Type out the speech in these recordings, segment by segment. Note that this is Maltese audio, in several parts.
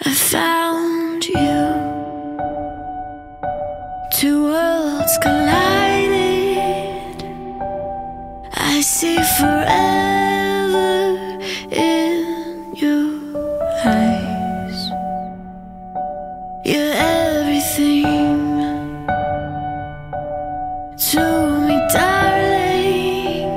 I found you. Two worlds collided. I see forever in your eyes. You're everything to me, darling.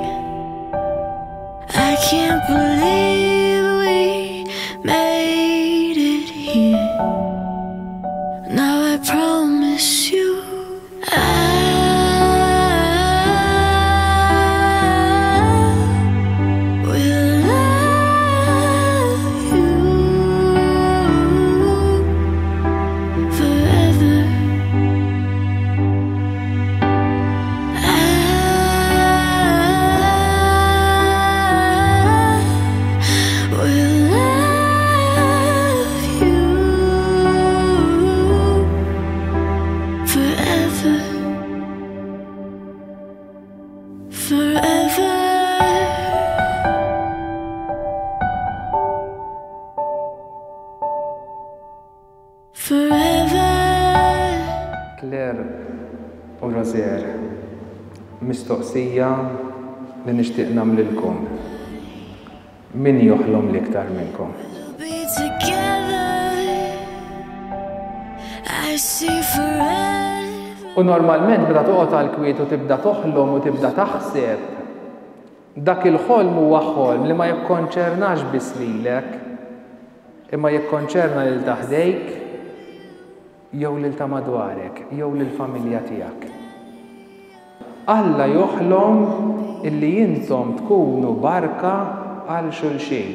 I can't believe we made it here. Now I promise you I will love you forever. I will love you forever. Forever. Forever. Claire u Rozier, mistoqsija li nixtieq nagħmlilkom. Min joħlom l-iktar minnkom? Be together. I see forever. U normalment meta toqgħod għall-kwiet u tibda toħlom u tibda taħseb, dak il-ħolm huwa ħolm li ma jikkonċernax biss lilek, imma jikkonċerna lil taħdejk jew lil ta' madwarek, jew lill-familja tiegħek. Alla joħlom illi intom tkunu barka għal xulxin.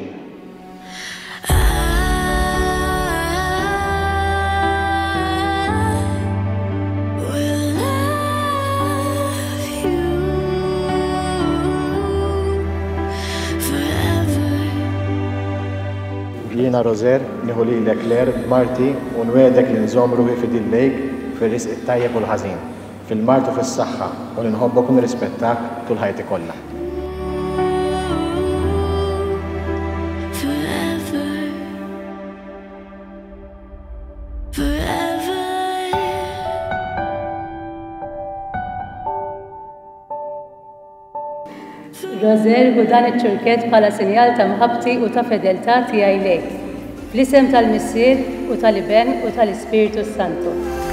Jiena Rozier, nieħu lilek Claire b'Marti u nwedek li nżomm ruħi fidillejk fir-risq it-tajjeb u l-ħażin, fil-mart u fis-saħħa u li nħobbok u nirrispettak tul ħajti kollha. Forever. Forever. Rozier hu dan iċ-ċurkett bħala sinjal ta' mħabbti u ta' fedeltà tiegħi lejk, fl-isem tal-Missier u tal-Iben u tal-Ispiritu Santu.